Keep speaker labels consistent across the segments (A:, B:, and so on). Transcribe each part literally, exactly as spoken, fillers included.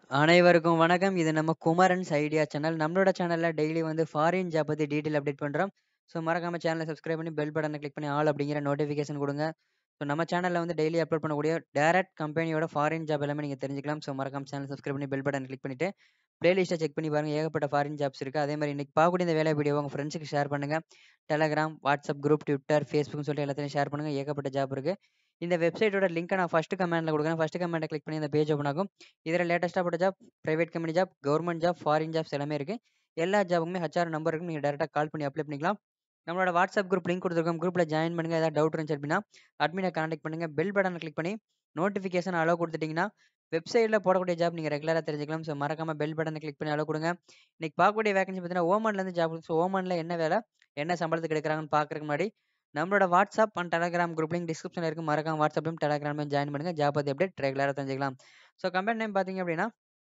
A: அனைவருக்கும் வணக்கம். இது நம்ம குமரன்ஸ் ஐடியா சேனல். நம்மளோட சேனல்ல டெய்லி வந்து ஃபாரின் ஜாப் பத்தி டீட்டெயில் அப்டேட் பண்றோம். ஸோ மறக்காம சேனலை சப்ஸ்கிரைப் பண்ணி பெல் பட்டனை கிளிக் பண்ணி ஆல் அப்படிங்கிற நோட்டிஃபிகேஷன் கொடுங்க. ஸோ நம்ம சேனல்ல வந்து டெய்லி அப்லோட் பண்ணக்கூடிய டைரக்ட் கம்பெனியோட ஃபாரின் ஜாப் எல்லாமே நீங்க தெரிஞ்சுக்கலாம். ஸோ மறக்காம சேனல் சப்ஸ்கிரைப் பண்ணி பெல் பட்டன் கிளிக் பண்ணிட்டு பிளேலிஸ்ட்டை செக் பண்ணி பாருங்க. ஏகப்பட்ட ஃபாரின் ஜாப்ஸ் இருக்கு. அதே மாதிரி இன்னைக்கு பார்க்கக்கூடிய இந்த வேலை வீடியோ உங்க ஃப்ரெண்ட்ஸுக்கு ஷேர் பண்ணுங்க. டெலகிராம், வாட்ஸ்அப் குரூப், ட்விட்டர், ஃபேஸ்புக்னு சொல்லிட்டு எல்லாத்தையும் ஷேர் பண்ணுங்க. ஏகப்பட்ட ஜாப் இருக்கு. இந்த வெப்சைட்டோட லிங்க்கை நான் ஃபர்ஸ்ட் கமெண்ட்ல கொடுக்குறேன். ஃபர்ஸ்ட் கமெண்ட்டை கிளிக் பண்ணி அந்த பேஜ் ஓப்பன் ஆகும். இதில் லேட்டஸ்ட்டாக போட்ட job, private company job, government job, foreign jobs எல்லாமே இருக்கு. எல்லா ஜாபுக்குமே ஹெச்ஆர் நம்பர் இருக்கு. நீங்கள் டேரெக்டாக கால் பண்ணி அப்ளை பண்ணிக்கலாம். நம்மளோட வாட்ஸ்அப் குரூப் லிங்க் கொடுத்துருக்கோம். குரூப்பில் ஜாயின் பண்ணுங்க. ஏதாவது டவுட் இருந்துச்சு அப்படின்னா அட்மினை கான்டாக்ட் பண்ணுங்க. பெல் பட்டனை கிளிக் பண்ணி நோட்டிஃபிகேஷன் அலோ கொடுத்துட்டீங்கன்னா வெப்சைட்டில் போடக்கூடிய ஜாப் நீங்கள் ரெகுலராக தெரிஞ்சுக்கலாம். ஸோ மறக்காம பெல் பட்டனை கிளிக் பண்ணி அலோ கொடுங்க. இன்னைக்கு பார்க்கக்கூடிய வேகன்சி பார்த்தீங்கன்னா ஓமன்லேருந்து ஜாப். ஸோ ஓமனில் என்ன வேலை, என்ன சம்பளத்துக்கு எடுக்கிறாங்கன்னு பார்க்கறதுக்கு முன்னாடி நம்மளோட WhatsApp and Telegram group link டிஸ்கிரிப்ஷனில் இருக்கு. மறக்காம வாட்ஸ்அப்லையும் டெலகிராமையும் ஜாயின் பண்ணுங்க. ஜாப் பற்றி அப்டேட் ரெகுலராக தெரிஞ்சுக்கலாம். ஸோ கம்பெனி நேம் பார்த்தீங்க அப்படின்னா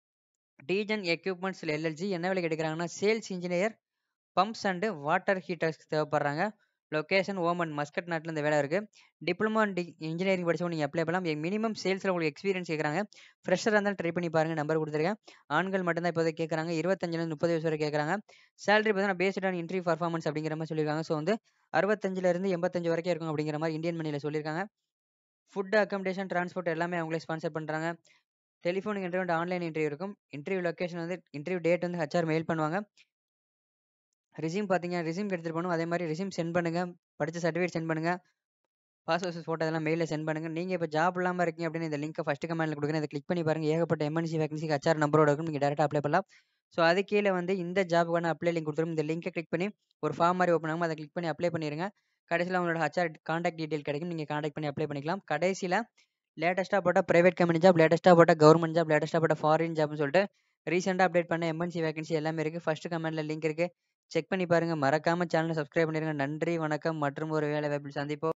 A: டீஜன் எக்யூப்மெண்ட்ஸ் எல்எல்ஜி. என்ன வேலைக்கு எடுக்கிறாங்கன்னா sales engineer, pumps and water heaters தேவைப்படுறாங்க. லொக்கேஷன் ஓமன், மஸ்கட் நாட்டில் இந்த வேலை இருக்குது. டிப்ளமோ டி இன்ஜினியரிங் படிச்சவங்க நீங்கள் அப்ளை பண்ணலாம். மினிமம் சேல்ஸில் உங்களுக்கு எக்ஸ்பீரியன்ஸ் கேட்குறாங்க. ஃப்ரெஷராக இருந்தாலும் ட்ரை பண்ணி பாருங்கள். நம்பர் கொடுத்துருக்கேன். ஆண்கள் மட்டும்தான் இப்போதை கேட்குறாங்க. இருபத்தஞ்சிலேருந்து முப்பது வயசு வரை கேட்குறாங்க. சேலரி பார்த்தீங்கன்னா பேஸ்ட் ஆன் இன்ட்ரி பர்ஃபார்மன்ஸ் அப்படிங்கிற மாதிரி சொல்லியிருக்காங்க. ஸோ வந்து அறுபத்தஞ்சிலேருந்து எண்பத்தஞ்சு வரைக்கும் இருக்கும் அப்படிங்கிற மாதிரி இந்தியன் மணியில் சொல்லியிருக்காங்க. ஃபுட், அக்கமடேஷன், டிரான்ஸ்போர்ட் எல்லாமே அவங்களே ஸ்பான்சர் பண்ணுறாங்க. Telephonic interview and online interview இருக்கும். இன்டர்வியூ லொக்கேஷன் வந்து இன்டர்வியூ டேட் வந்து ஹெச்ஆர் மெயில் பண்ணுவாங்க. ரிசியூம் பார்த்தீங்க ரிசியூம் எடுத்துகிட்டு போகணும். அதே மாதிரி ரிசியூம் சென்ட் பண்ணுங்க. படித்த சர்டிஃபிகேட் சென்ட் பண்ணுங்க. பாஸ்போர்ட் ஃபோட்டோ இதெல்லாம் மெயிலில் சென்ட் பண்ணுங்க. நீங்கள் இப்போ ஜாப் இல்லாமல் இருக்கீங்க அப்படின்னு இந்த லிங்க்கை ஃபஸ்ட்டு கமெண்ட்டில் கொடுக்குறேன். இதை கிளிக் பண்ணி பாருங்கள். ஏகப்பட்ட எம்என்சி வேகன்சிக்கு ஹெச்ஆர் நம்பரோட இருக்கும். நீங்கள் டேரெக்டாக அப்ளை பண்ணலாம். ஸோ அது கீழே வந்து இந்த ஜாபுக்கான அப்ளை லிங்க் கொடுத்துரும். இந்த லிங்கை கிளிக் பண்ணி ஒரு ஃபார்ம் மாதிரி ஓப்பன் ஆகும். அதை கிளிக் பண்ணி அப்ளை பண்ணிடுங்க. கடைசியில் உங்களோட ஹெச்ஆர் கான்டாக்ட் டீட்டெயில் கிடைக்கும். நீங்கள் கான்டாக்ட் பண்ணி அப்ளை பண்ணிக்கலாம். கடைசியில் லேட்டஸ்ட்டாக போட்ட பிரைவேட் கம்பெனி ஜாப், லேட்டஸ்ட்டாக போட்ட கவர்மெண்ட் ஜாப், லேட்டஸ்ட்டாக போட்ட ஃபாரின் ஜாப்னு சொல்லிட்டு ரீசெண்டாக அப்டேட் பண்ண எம்என்சி வேகன்சி எல்லாமே இருக்குது. ஃபர்ஸ்ட் கமெண்ட்டில் லிங்க் இருக்குது. செக் பண்ணி பாருங்கள். மறக்காமல் சேனலை சப்ஸ்கிரைப் பண்ணிடுங்க. நன்றி, வணக்கம் மற்றும் ஒரு வேலை வாய்ப்பில் சந்திப்போம்.